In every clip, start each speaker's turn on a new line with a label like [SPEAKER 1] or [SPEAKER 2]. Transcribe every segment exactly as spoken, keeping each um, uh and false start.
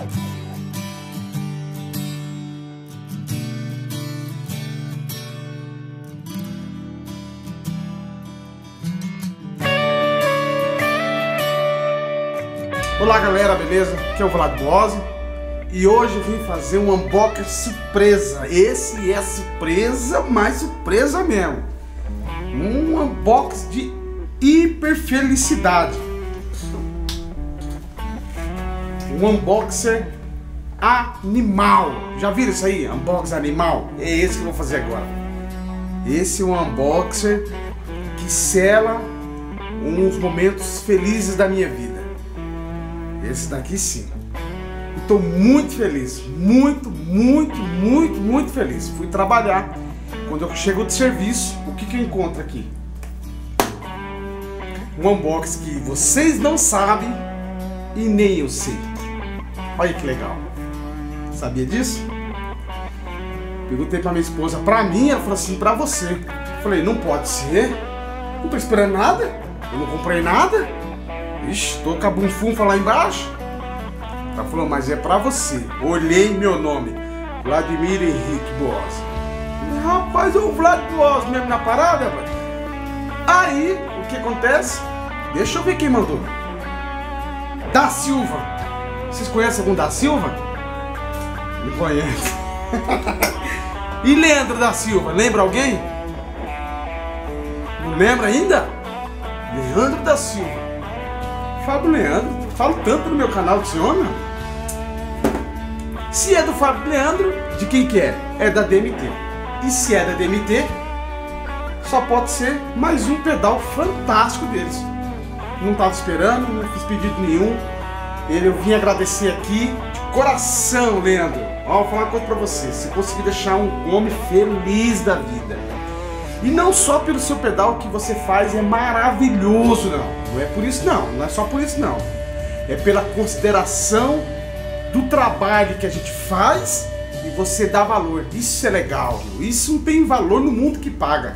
[SPEAKER 1] Olá galera, beleza? Aqui é o Vlad Boazzi e hoje eu vim fazer um unboxing surpresa. Esse é surpresa, mas surpresa mesmo. Um unboxing de hiperfelicidade. Um unboxer animal. Já viram isso aí? Unboxing animal? É esse que eu vou fazer agora. Esse é um unboxer que sela uns momentos felizes da minha vida. Esse daqui sim. Estou muito feliz, muito, muito, muito, muito feliz. Fui trabalhar. Quando eu chego de serviço, o que, que eu encontro aqui? Um unboxing que vocês não sabem e nem eu sei. Olha que legal. Sabia disso? Perguntei pra minha esposa, pra mim, ela falou assim, pra você. Eu falei, não pode ser. Não tô esperando nada. Eu não comprei nada. Ixi, tô com a bunfunfa lá embaixo. Ela falou, mas é pra você. Olhei meu nome, Vladimir Henrique Boazzi. Rapaz, é o Vlad Boazzi mesmo na parada, rapaz. Aí, o que acontece? Deixa eu ver quem mandou. Da Silva. Vocês conhecem algum da Silva? Não conhece. E Leandro da Silva, lembra alguém? Não lembra ainda? Leandro da Silva. Fábio Leandro, falo tanto no meu canal desse homem. Se é do Fábio Leandro, de quem que é? É da D M T. E se é da D M T, só pode ser mais um pedal fantástico deles. Não estava esperando, não fiz pedido nenhum. Ele, eu vim agradecer aqui de coração, Leandro. Ó, vou falar uma coisa pra você. Você conseguiu deixar um homem feliz da vida. E não só pelo seu pedal que você faz é maravilhoso, não. Não é por isso não, não é só por isso não. É pela consideração do trabalho que a gente faz e você dá valor. Isso é legal, viu? Isso não tem valor no mundo que paga.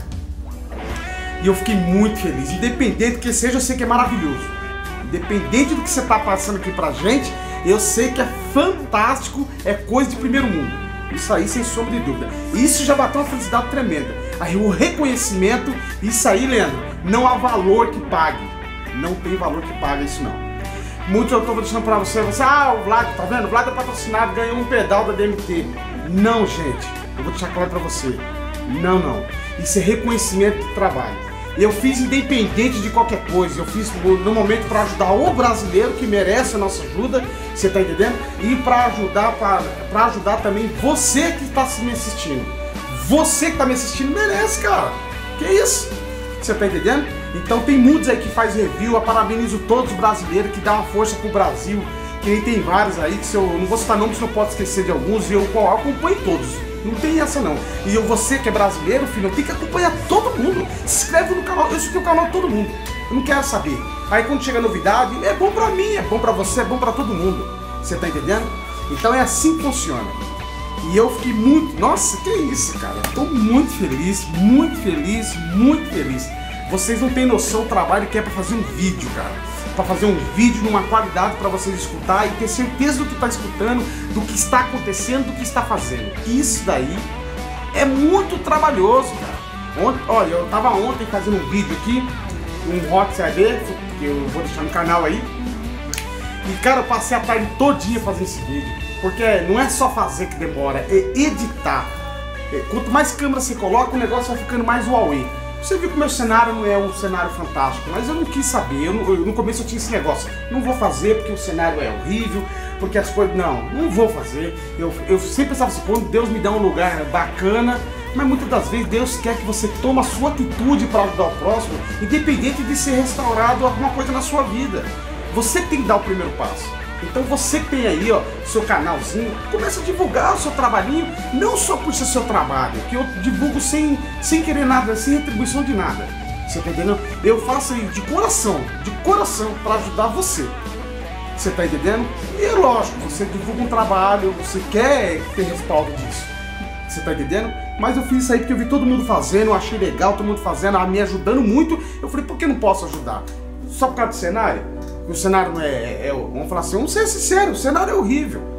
[SPEAKER 1] E eu fiquei muito feliz, independente do que seja, eu sei que é maravilhoso. Independente do que você está passando aqui pra gente, eu sei que é fantástico, é coisa de primeiro mundo. Isso aí, sem sombra de dúvida. Isso já bateu uma felicidade tremenda. Aí o reconhecimento, isso aí, Leandro, não há valor que pague. Não tem valor que pague isso não. Muitos eu estou deixando para você, você, ah, o Vlad, tá vendo? O Vlad é patrocinado, ganhou um pedal da D M T. Não, gente, eu vou deixar claro para você. Não, não. Isso é reconhecimento de trabalho. Eu fiz independente de qualquer coisa, eu fiz no momento para ajudar o brasileiro que merece a nossa ajuda, você tá entendendo? E para ajudar, para ajudar também você que está me assistindo. Você que está me assistindo merece, cara. Que isso? Você tá entendendo? Então tem muitos aí que faz review, eu parabenizo todos os brasileiros que dão uma força pro Brasil, que nem tem vários aí, que se eu não vou citar nomes, não pode esquecer de alguns, e eu acompanho todos. Não tem essa não. E eu, você que é brasileiro, filho, tem que acompanhar todo mundo. Se inscreve no canal, eu sou o canal de todo mundo. Eu não quero saber. Aí quando chega novidade, é bom pra mim, é bom pra você, é bom pra todo mundo. Você tá entendendo? Então é assim que funciona. E eu fiquei muito, nossa, que isso, cara. Eu tô muito feliz, muito feliz, muito feliz. Vocês não têm noção do trabalho que é pra fazer um vídeo, cara. Pra fazer um vídeo numa qualidade pra vocês escutar e ter certeza do que tá escutando, do que está acontecendo, do que está fazendo. Isso daí é muito trabalhoso, cara. Ontem, olha, eu tava ontem fazendo um vídeo aqui, um rock, você vai ver, que eu vou deixar no canal aí. E, cara, eu passei a tarde todinha fazendo esse vídeo. Porque não é só fazer que demora, é editar. Quanto mais câmera você coloca, o negócio vai ficando mais Huawei. Você viu que o meu cenário não é um cenário fantástico, mas eu não quis saber, eu não, eu, no começo eu tinha esse negócio, não vou fazer porque o cenário é horrível, porque as coisas, não, não vou fazer. Eu, eu sempre pensava assim, quando Deus me dá um lugar bacana, mas muitas das vezes Deus quer que você tome a sua atitude para ajudar o próximo, independente de ser restaurado alguma coisa na sua vida. Você tem que dar o primeiro passo. Então você que tem aí, ó, seu canalzinho, começa a divulgar o seu trabalhinho, não só por ser seu trabalho, que eu divulgo sem, sem querer nada, sem retribuição de nada. Você tá entendendo? Eu faço aí de coração, de coração, para ajudar você. Você tá entendendo? E é lógico, você divulga um trabalho, você quer ter respaldo disso. Você tá entendendo? Mas eu fiz isso aí porque eu vi todo mundo fazendo, eu achei legal, todo mundo fazendo, me ajudando muito. Eu falei, por que eu não posso ajudar? Só por causa do cenário? O cenário não é, é, é, vamos falar assim, vamos ser sinceros, o cenário é horrível.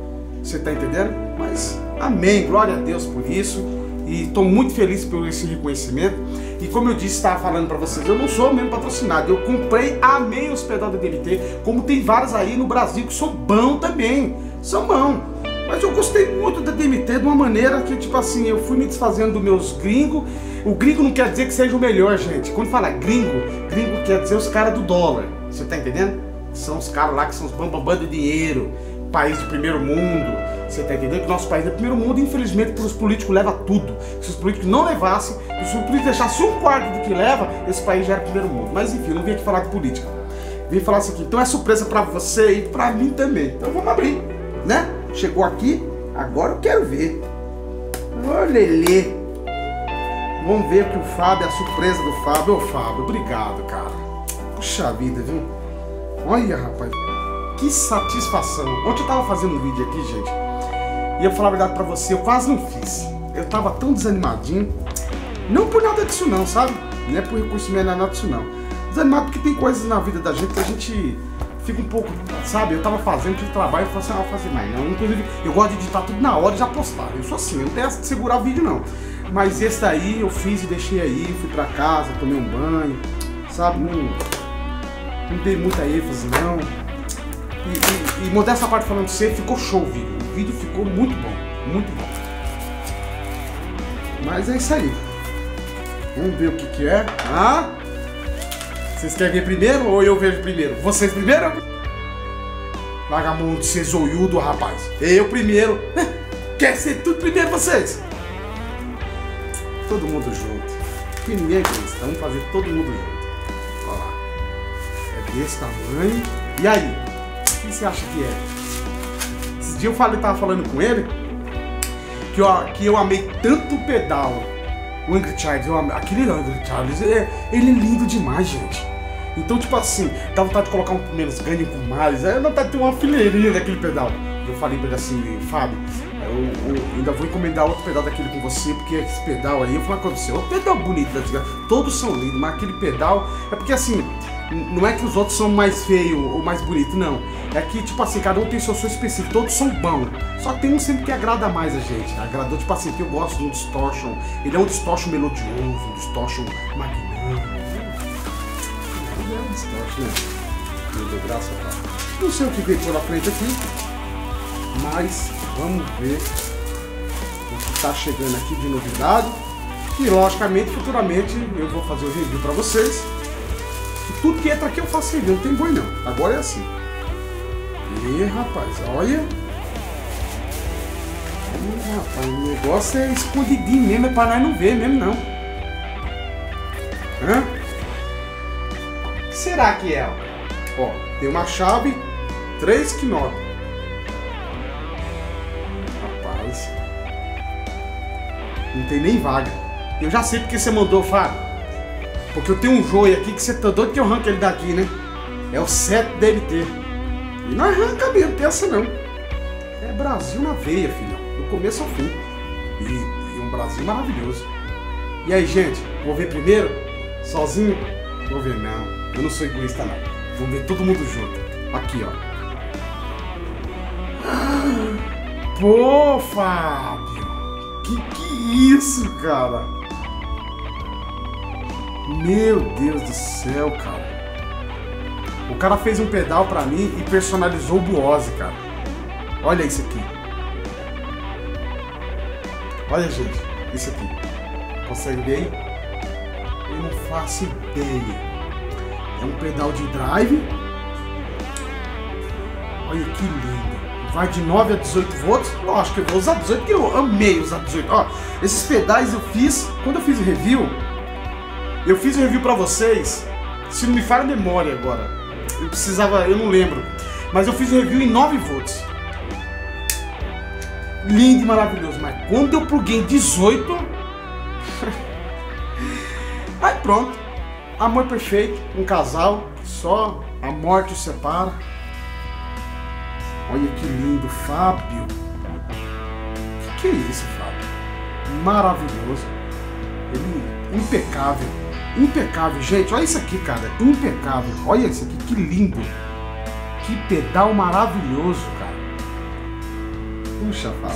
[SPEAKER 1] Você tá entendendo? Mas amém, glória a Deus por isso. E tô muito feliz por esse reconhecimento. E como eu disse, estava falando para vocês, eu não sou mesmo patrocinado. Eu comprei, amei os pedal da D M T, como tem vários aí no Brasil que são bons também. São bons. Mas eu gostei muito da D M T de uma maneira que, tipo assim, eu fui me desfazendo dos meus gringos. O gringo não quer dizer que seja o melhor, gente. Quando fala gringo, gringo quer dizer os caras do dólar. Você tá entendendo? São os caras lá que são os bambambam de dinheiro. País do primeiro mundo. Você tá entendendo que o nosso país é do primeiro mundo, infelizmente, os políticos levam tudo. Se os políticos não levassem, se os políticos deixassem um quarto do que leva, esse país já era primeiro mundo. Mas enfim, eu não vim aqui falar de política. Vim falar isso aqui. Então é surpresa pra você e pra mim também. Então vamos abrir, né? Chegou aqui, agora eu quero ver. Ô Lelê. Vamos ver que o Fábio, a surpresa do Fábio. Ô Fábio, obrigado, cara. Puxa vida, viu? Olha, rapaz. Que satisfação. Ontem eu tava fazendo um vídeo aqui, gente. E eu vou falar a verdade pra você, eu quase não fiz. Eu tava tão desanimadinho. Não por nada disso não, sabe? Não é por reconhecimento, não é nada disso não. Desanimado porque tem coisas na vida da gente que a gente fica um pouco, sabe? Eu tava fazendo de trabalho e falei assim, ah, vou fazer mais não. Inclusive, eu gosto de editar tudo na hora e já postar. Eu sou assim, eu não tenho essa de segurar o vídeo não. Mas esse daí eu fiz e deixei aí, fui pra casa, tomei um banho, sabe? Não, não dei muita ênfase não. E, e, e modéstia parte falando de você, ficou show o vídeo. O vídeo ficou muito bom, muito bom. Mas é isso aí. Vamos ver o que que é. Ah? Vocês querem ver primeiro ou eu vejo primeiro? Vocês primeiro? Larga a mão de ser zoiudo, rapaz. Eu primeiro. Quer ser tudo primeiro vocês? Todo mundo junto. Que ninguém é egoísta. Vamos fazer todo mundo junto. Olha lá. É desse tamanho. E aí? O que você acha que é? Esse dia eu falei, tava falando com ele que eu, que eu amei tanto o pedal, o Angry Charles, eu amei, aquele Angry Charles, é, ele é lindo demais, gente. Então, tipo assim, dá vontade de colocar um menos ganho com mais, é, dá vontade de ter uma fileirinha daquele pedal. Eu falei pra ele assim, Fábio, eu, eu ainda vou encomendar outro pedal daquele com você, porque esse pedal aí, eu falei com você, o pedal bonito, todos são lindos, mas aquele pedal, é porque assim, não é que os outros são mais feios ou mais bonitos, não. É que, tipo assim, cada um tem seu som específico, todos são bons. Só que tem um sempre que agrada mais a gente. Agradou, tipo assim, que eu gosto de um distortion. Ele é um distortion melodioso, um distortion magnânimo. Ele é um distortion, né? Meu Deus, graças a Deus. Não sei o que veio pela frente aqui, mas vamos ver o que tá chegando aqui de novidade. E, logicamente, futuramente eu vou fazer o review pra vocês. E tudo que entra aqui eu faço review, não tem boi não. Agora é assim. E rapaz, olha. Ih, rapaz, o negócio é escondidinho mesmo, é pra nós não ver mesmo não. Hã? O que será que é? Ó, tem uma chave três knob. Rapaz. Não tem nem vaga. Eu já sei porque você mandou, Fábio. Porque eu tenho um joio aqui que você tá doido que eu arranco ele daqui, né? É o sete D M T. E não arranca mesmo, pensa não. É Brasil na veia, filhão. Do começo ao fim. E, e um Brasil maravilhoso. E aí, gente, vou ver primeiro? Sozinho? Vou ver não. Eu não sou egoísta não. Vamos ver todo mundo junto. Aqui, ó. Pô, Fábio. Que que isso, cara? Meu Deus do céu, cara. O cara fez um pedal pra mim e personalizou o Buose, cara. Olha isso aqui. Olha, gente, isso aqui. Consegue ver aí? Eu não faço ideia. É um pedal de drive. Olha que lindo. Vai de nove a dezoito volts. Lógico que eu vou usar dezoito, porque eu amei usar dezoito. Ó, esses pedais eu fiz, quando eu fiz o review, eu fiz o review pra vocês, se não me falha a memória agora. Eu precisava, eu não lembro. Mas eu fiz o review em nove volts. Lindo e maravilhoso. Mas quando eu pluguei em dezoito... Aí pronto. Amor perfeito. Um casal. Só a morte os separa. Olha que lindo, Fábio. Que que é isso, Fábio? Maravilhoso. Ele impecável. Impecável, gente. Olha isso aqui, cara. Impecável. Olha isso aqui, que lindo. Que pedal maravilhoso, cara. Puxa, Fábio.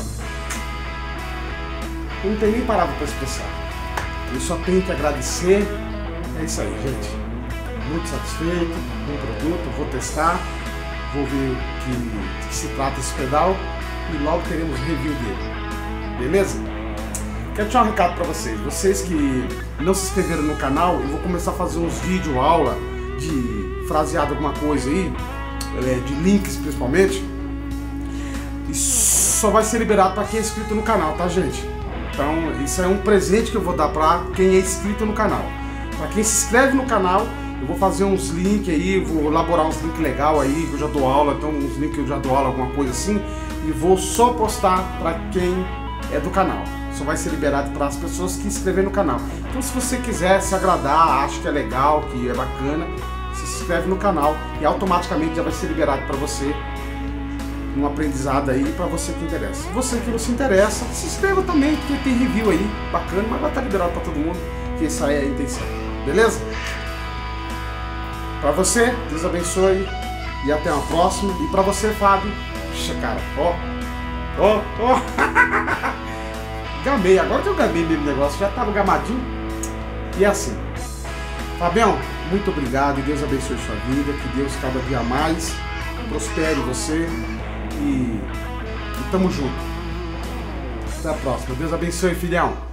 [SPEAKER 1] Eu não tenho nem palavra para expressar. Eu só tenho que agradecer. É isso aí, gente. Muito satisfeito com o produto. Vou testar. Vou ver que, que se trata esse pedal. E logo teremos review dele. Beleza? Quero deixar um recado para vocês. Vocês que não se inscreveram no canal, eu vou começar a fazer uns vídeos aula de fraseado alguma coisa aí, de links principalmente. E só vai ser liberado para quem é inscrito no canal, tá, gente? Então, isso é um presente que eu vou dar para quem é inscrito no canal. Para quem se inscreve no canal, eu vou fazer uns links aí, vou elaborar uns links legais aí, que eu já dou aula, então uns links que eu já dou aula, alguma coisa assim, e vou só postar para quem é do canal. Só vai ser liberado para as pessoas que se inscreverem no canal. Então, se você quiser se agradar, acha que é legal, que é bacana, se inscreve no canal e automaticamente já vai ser liberado para você um aprendizado aí para você que interessa. Se você que não se interessa, se inscreva também, porque tem review aí bacana, mas vai estar liberado para todo mundo, que essa é a intenção. Beleza? Para você, Deus abençoe e até uma próxima. E para você, Fábio, puxa, cara, ó, ó, ó, gamei, agora que eu gamei mesmo o negócio, já tava gamadinho. E é assim, Fabião, muito obrigado e Deus abençoe sua vida, que Deus cada dia mais prospere você e, e tamo junto. Até a próxima. Deus abençoe, filhão.